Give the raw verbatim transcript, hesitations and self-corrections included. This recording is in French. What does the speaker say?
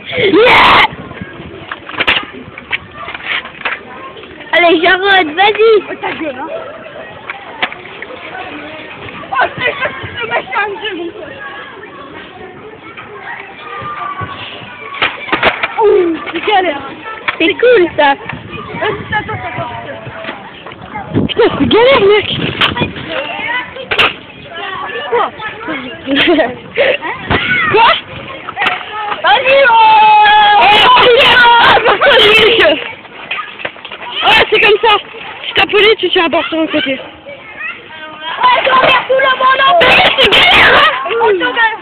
Yeah. Allez, Jarod, vas-y. Oh, ta gueule, hein. Oh, c'est ça, c'est le machin, mon pote. Ouh, c'est galère. C'est cool, ça. Vas-y, attends, attends. Putain, c'est galère, mec. Quoi? Quoi? Vas-y, oh, ouais, c'est comme ça. Si t'as polé, tu tiens un bord sur le côté. ouais, j'emmerde tout le monde en fait. C'est galère, hein. On te